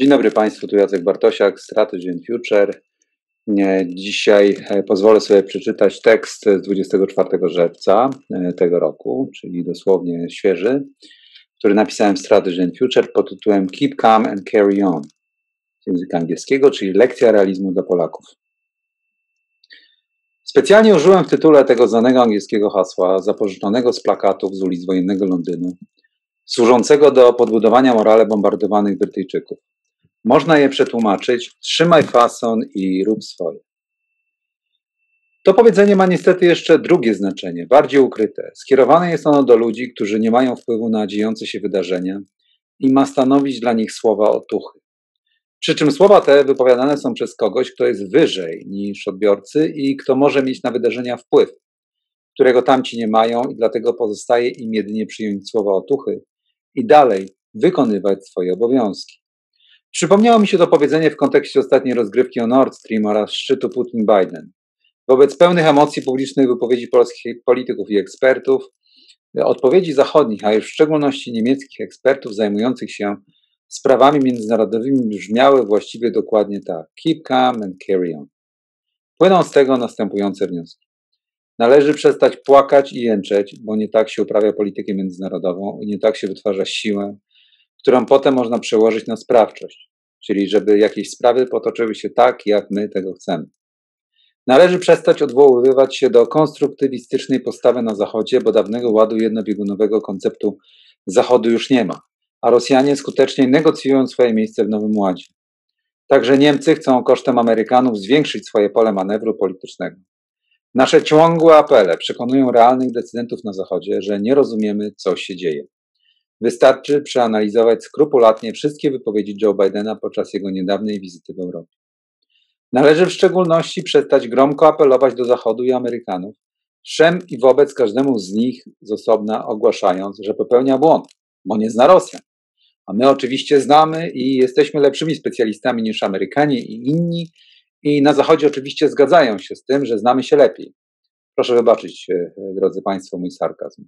Dzień dobry Państwu, tu Jacek Bartosiak, Strategy and Future. Dzisiaj pozwolę sobie przeczytać tekst z 24 czerwca tego roku, czyli dosłownie świeży, który napisałem w Strategy and Future pod tytułem Keep Calm and Carry On z języka angielskiego, czyli lekcja realizmu dla Polaków. Specjalnie użyłem w tytule tego znanego angielskiego hasła, zapożyczonego z plakatów z ulic wojennego Londynu, służącego do podbudowania morale bombardowanych Brytyjczyków. Można je przetłumaczyć: trzymaj fason i rób swoje. To powiedzenie ma niestety jeszcze drugie znaczenie, bardziej ukryte. Skierowane jest ono do ludzi, którzy nie mają wpływu na dziejące się wydarzenia i ma stanowić dla nich słowa otuchy. Przy czym słowa te wypowiadane są przez kogoś, kto jest wyżej niż odbiorcy i kto może mieć na wydarzenia wpływ, którego tamci nie mają, i dlatego pozostaje im jedynie przyjąć słowa otuchy i dalej wykonywać swoje obowiązki. Przypomniało mi się to powiedzenie w kontekście ostatniej rozgrywki o Nord Stream oraz szczytu Putin-Biden. Wobec pełnych emocji publicznych wypowiedzi polskich polityków i ekspertów, odpowiedzi zachodnich, a już w szczególności niemieckich ekspertów zajmujących się sprawami międzynarodowymi brzmiały właściwie dokładnie tak: keep calm and carry on. Płyną z tego następujące wnioski. Należy przestać płakać i jęczeć, bo nie tak się uprawia politykę międzynarodową i nie tak się wytwarza siłę, którą potem można przełożyć na sprawczość, czyli żeby jakieś sprawy potoczyły się tak, jak my tego chcemy. Należy przestać odwoływać się do konstruktywistycznej postawy na Zachodzie, bo dawnego ładu jednobiegunowego konceptu Zachodu już nie ma, a Rosjanie skutecznie negocjują swoje miejsce w nowym ładzie. Także Niemcy chcą kosztem Amerykanów zwiększyć swoje pole manewru politycznego. Nasze ciągłe apele przekonują realnych decydentów na Zachodzie, że nie rozumiemy, co się dzieje. Wystarczy przeanalizować skrupulatnie wszystkie wypowiedzi Joe Bidena podczas jego niedawnej wizyty w Europie. Należy w szczególności przestać gromko apelować do Zachodu i Amerykanów, wszem i wobec każdemu z nich z osobna ogłaszając, że popełnia błąd, bo nie zna Rosjan. A my oczywiście znamy i jesteśmy lepszymi specjalistami niż Amerykanie i inni, i na Zachodzie oczywiście zgadzają się z tym, że znamy się lepiej. Proszę wybaczyć, drodzy Państwo, mój sarkazm.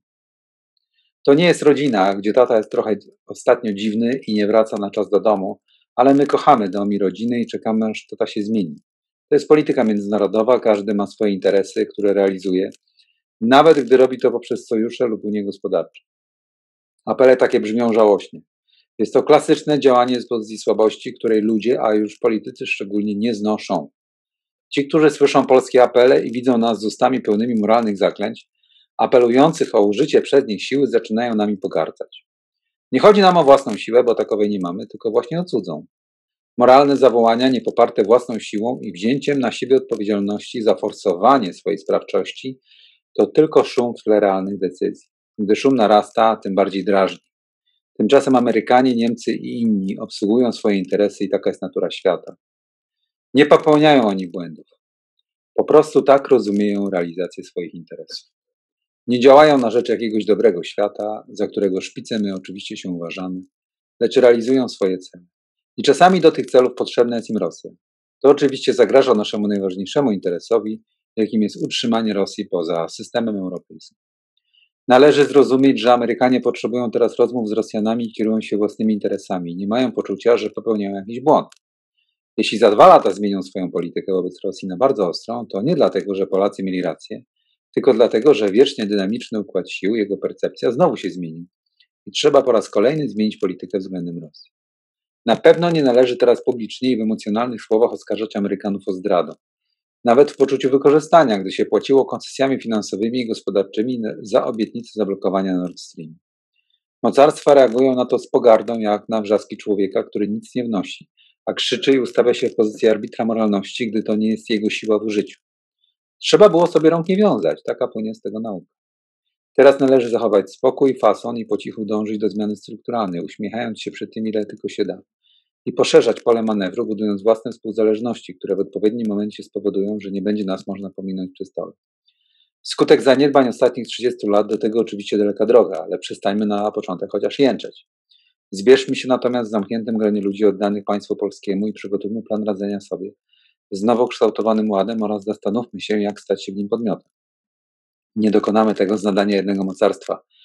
To nie jest rodzina, gdzie tata jest trochę ostatnio dziwny i nie wraca na czas do domu, ale my kochamy dom i rodzinę i czekamy, aż tata się zmieni. To jest polityka międzynarodowa, każdy ma swoje interesy, które realizuje, nawet gdy robi to poprzez sojusze lub unie gospodarcze. Apele takie brzmią żałośnie. Jest to klasyczne działanie z pozycji słabości, której ludzie, a już politycy szczególnie, nie znoszą. Ci, którzy słyszą polskie apele i widzą nas z ustami pełnymi moralnych zaklęć, apelujących o użycie przez nich siły, zaczynają nami pogardzać. Nie chodzi nam o własną siłę, bo takowej nie mamy, tylko właśnie o cudzą. Moralne zawołania niepoparte własną siłą i wzięciem na siebie odpowiedzialności za forsowanie swojej sprawczości to tylko szum w tle realnych decyzji. Gdy szum narasta, tym bardziej drażni. Tymczasem Amerykanie, Niemcy i inni obsługują swoje interesy i taka jest natura świata. Nie popełniają oni błędów. Po prostu tak rozumieją realizację swoich interesów. Nie działają na rzecz jakiegoś dobrego świata, za którego szpicem my oczywiście się uważamy, lecz realizują swoje cele. I czasami do tych celów potrzebna jest im Rosja. To oczywiście zagraża naszemu najważniejszemu interesowi, jakim jest utrzymanie Rosji poza systemem europejskim. Należy zrozumieć, że Amerykanie potrzebują teraz rozmów z Rosjanami i kierują się własnymi interesami. Nie mają poczucia, że popełniają jakiś błąd. Jeśli za 2 lata zmienią swoją politykę wobec Rosji na bardzo ostrą, to nie dlatego, że Polacy mieli rację, tylko dlatego, że wiecznie dynamiczny układ sił, jego percepcja znowu się zmienił i trzeba po raz kolejny zmienić politykę względem Rosji. Na pewno nie należy teraz publicznie i w emocjonalnych słowach oskarżać Amerykanów o zdradę. Nawet w poczuciu wykorzystania, gdy się płaciło koncesjami finansowymi i gospodarczymi za obietnicę zablokowania Nord Stream. Mocarstwa reagują na to z pogardą, jak na wrzaski człowieka, który nic nie wnosi, a krzyczy i ustawia się w pozycji arbitra moralności, gdy to nie jest jego siła w użyciu. Trzeba było sobie rąk nie wiązać, taka płynie z tego nauka. Teraz należy zachować spokój, fason i po cichu dążyć do zmiany strukturalnej, uśmiechając się przy tym, ile tylko się da. I poszerzać pole manewru, budując własne współzależności, które w odpowiednim momencie spowodują, że nie będzie nas można pominąć przy stole. Skutek zaniedbań ostatnich 30 lat do tego oczywiście daleka droga, ale przestańmy na początek chociaż jęczeć. Zbierzmy się natomiast w zamkniętym gronie ludzi oddanych państwu polskiemu i przygotujmy plan radzenia sobie z nowo kształtowanym ładem oraz zastanówmy się, jak stać się w nim podmiotem. Nie dokonamy tego z nadania jednego mocarstwa,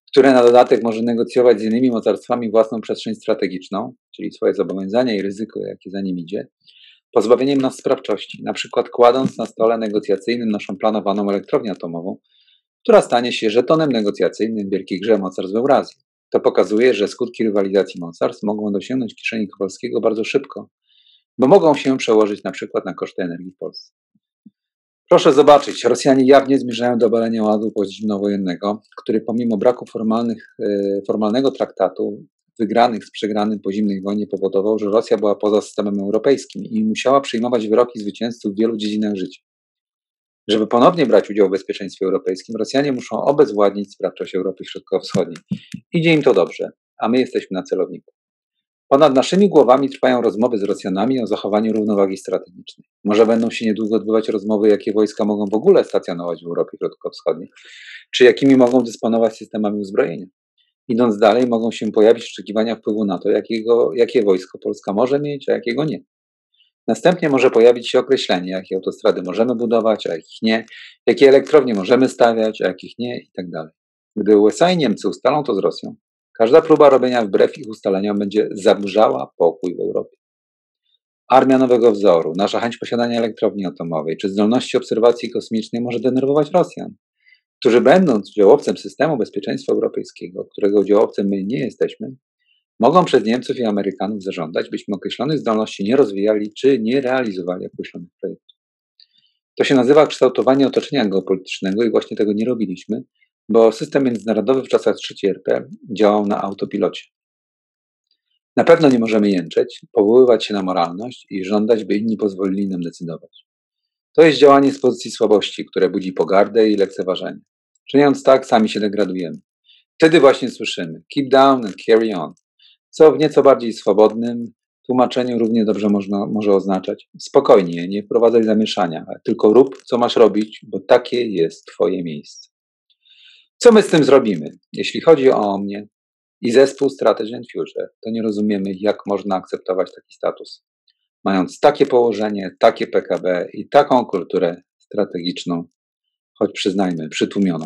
które na dodatek może negocjować z innymi mocarstwami własną przestrzeń strategiczną, czyli swoje zobowiązania i ryzyko, jakie za nim idzie, pozbawieniem nas sprawczości, na przykład kładąc na stole negocjacyjnym naszą planowaną elektrownię atomową, która stanie się żetonem negocjacyjnym w wielkiej grze mocarstw w Eurazji. To pokazuje, że skutki rywalizacji mocarstw mogą dosięgnąć kieszeni Kowalskiego bardzo szybko, bo mogą się przełożyć na przykład na koszty energii w Polsce. Proszę zobaczyć, Rosjanie jawnie zmierzają do obalenia ładu pozimnowojennego, który pomimo braku formalnego traktatu wygranych z przegranym po zimnej wojnie powodował, że Rosja była poza systemem europejskim i musiała przyjmować wyroki zwycięzców w wielu dziedzinach życia. Żeby ponownie brać udział w bezpieczeństwie europejskim, Rosjanie muszą obezwładnić sprawczość Europy Środkowo-Wschodniej. Idzie im to dobrze, a my jesteśmy na celowniku. Ponad naszymi głowami trwają rozmowy z Rosjanami o zachowaniu równowagi strategicznej. Może będą się niedługo odbywać rozmowy, jakie wojska mogą w ogóle stacjonować w Europie Środkowo-Wschodniej, czy jakimi mogą dysponować systemami uzbrojenia. Idąc dalej, mogą się pojawić oczekiwania wpływu na to, jakie wojsko Polska może mieć, a jakiego nie. Następnie może pojawić się określenie, jakie autostrady możemy budować, a jakich nie, jakie elektrownie możemy stawiać, a jakich nie i tak dalej. Gdy USA i Niemcy ustalą to z Rosją, każda próba robienia wbrew ich ustaleniom będzie zaburzała pokój w Europie. Armia nowego wzoru, nasza chęć posiadania elektrowni atomowej czy zdolności obserwacji kosmicznej może denerwować Rosjan, którzy będąc udziałowcem systemu bezpieczeństwa europejskiego, którego udziałowcem my nie jesteśmy, mogą przez Niemców i Amerykanów zażądać, byśmy określonych zdolności nie rozwijali czy nie realizowali określonych projektów. To się nazywa kształtowanie otoczenia geopolitycznego i właśnie tego nie robiliśmy, bo system międzynarodowy w czasach III RP działał na autopilocie. Na pewno nie możemy jęczeć, powoływać się na moralność i żądać, by inni pozwolili nam decydować. To jest działanie z pozycji słabości, które budzi pogardę i lekceważenie. Czyniąc tak, sami się degradujemy. Wtedy właśnie słyszymy keep down and carry on, co w nieco bardziej swobodnym tłumaczeniu równie dobrze może oznaczać spokojnie, nie wprowadzaj zamieszania, tylko rób, co masz robić, bo takie jest twoje miejsce. Co my z tym zrobimy? Jeśli chodzi o mnie i zespół Strategy and Future, to nie rozumiemy, jak można akceptować taki status. Mając takie położenie, takie PKB i taką kulturę strategiczną, choć przyznajmy, przytłumioną.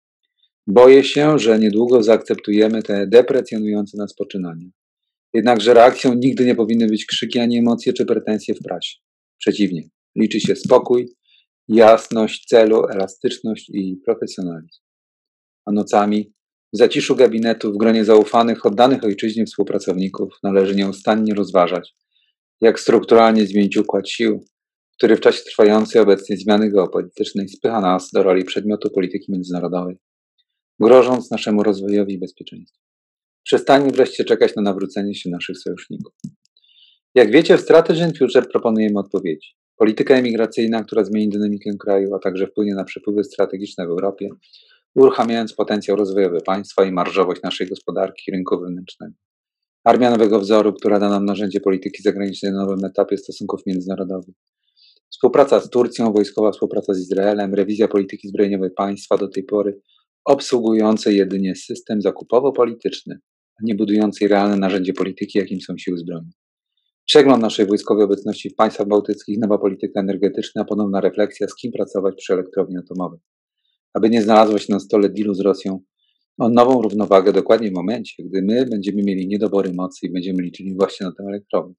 Boję się, że niedługo zaakceptujemy te deprecjonujące nas poczynania. Jednakże reakcją nigdy nie powinny być krzyki, ani emocje czy pretensje w prasie. Przeciwnie, liczy się spokój, jasność celu, elastyczność i profesjonalizm. A nocami, w zaciszu gabinetu, w gronie zaufanych, oddanych ojczyźnie współpracowników należy nieustannie rozważać, jak strukturalnie zmienić układ sił, który w czasie trwającej obecnie zmiany geopolitycznej spycha nas do roli przedmiotu polityki międzynarodowej, grożąc naszemu rozwojowi i bezpieczeństwu. Przestańmy wreszcie czekać na nawrócenie się naszych sojuszników. Jak wiecie, w Strategy and Future proponujemy odpowiedzi. Polityka emigracyjna, która zmieni dynamikę kraju, a także wpłynie na przepływy strategiczne w Europie, uruchamiając potencjał rozwojowy państwa i marżowość naszej gospodarki i rynku wewnętrznego. Armia nowego wzoru, która da nam narzędzie polityki zagranicznej na nowym etapie stosunków międzynarodowych. Współpraca z Turcją, wojskowa współpraca z Izraelem, rewizja polityki zbrojeniowej państwa do tej pory obsługujące jedynie system zakupowo-polityczny, a nie budującej realne narzędzie polityki, jakim są siły zbrojne. Przegląd naszej wojskowej obecności w państwach bałtyckich, nowa polityka energetyczna, ponowna refleksja, z kim pracować przy elektrowni atomowej. Aby nie znalazło się na stole dealu z Rosją o nową równowagę dokładnie w momencie, gdy my będziemy mieli niedobory mocy i będziemy liczyli właśnie na tę elektrownię.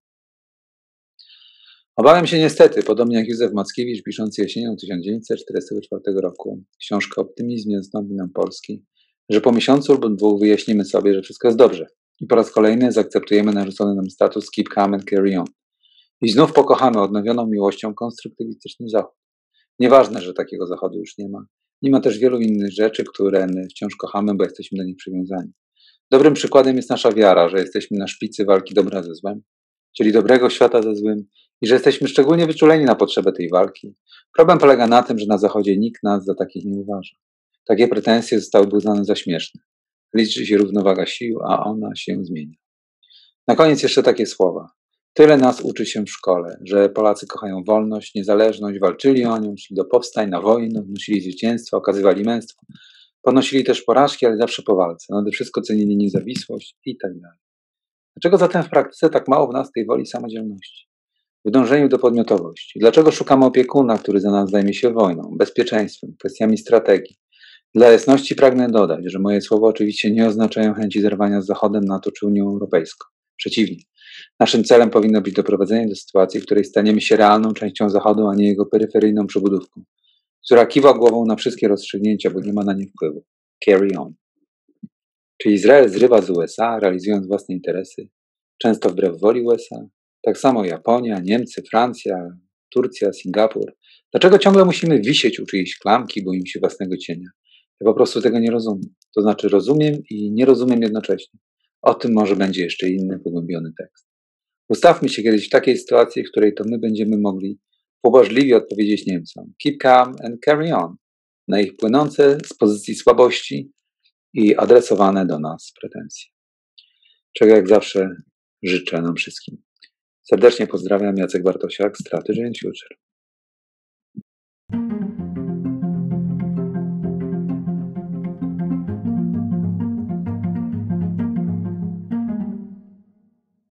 Obawiam się niestety, podobnie jak Józef Mackiewicz, piszący jesienią 1944 roku książkę Optymizm nie zastąpi nam Polski, że po miesiącu lub dwóch wyjaśnimy sobie, że wszystko jest dobrze i po raz kolejny zaakceptujemy narzucony nam status keep calm and carry on. I znów pokochamy odnowioną miłością konstruktywistyczny Zachód. Nieważne, że takiego Zachodu już nie ma. Nie ma też wielu innych rzeczy, które my wciąż kochamy, bo jesteśmy do nich przywiązani. Dobrym przykładem jest nasza wiara, że jesteśmy na szpicy walki dobra ze złem, czyli dobrego świata ze złym, i że jesteśmy szczególnie wyczuleni na potrzebę tej walki. Problem polega na tym, że na Zachodzie nikt nas za takich nie uważa. Takie pretensje zostały uznane za śmieszne. Liczy się równowaga sił, a ona się zmienia. Na koniec jeszcze takie słowa. Tyle nas uczy się w szkole, że Polacy kochają wolność, niezależność, walczyli o nią, szli do powstań, na wojnę, odnosili zwycięstwa, okazywali męstwo. Ponosili też porażki, ale zawsze po walce. Nade wszystko cenili niezawisłość i tak dalej. Dlaczego zatem w praktyce tak mało w nas tej woli samodzielności? W dążeniu do podmiotowości. Dlaczego szukamy opiekuna, który za nas zajmie się wojną, bezpieczeństwem, kwestiami strategii? Dla jasności pragnę dodać, że moje słowa oczywiście nie oznaczają chęci zerwania z Zachodem, NATO czy Unią Europejską. Przeciwnie. Naszym celem powinno być doprowadzenie do sytuacji, w której staniemy się realną częścią Zachodu, a nie jego peryferyjną przybudówką, która kiwa głową na wszystkie rozstrzygnięcia, bo nie ma na nie wpływu. Carry on. Czy Izrael zrywa z USA, realizując własne interesy, często wbrew woli USA? Tak samo Japonia, Niemcy, Francja, Turcja, Singapur. Dlaczego ciągle musimy wisieć u czyjejś klamki, boimy się własnego cienia? Ja po prostu tego nie rozumiem. To znaczy rozumiem i nie rozumiem jednocześnie. O tym może będzie jeszcze inny, pogłębiony tekst. Ustawmy się kiedyś w takiej sytuacji, w której to my będziemy mogli pobłażliwie odpowiedzieć Niemcom keep calm and carry on na ich płynące z pozycji słabości i adresowane do nas pretensje. Czego jak zawsze życzę nam wszystkim. Serdecznie pozdrawiam, Jacek Bartosiak, Strategy and Future.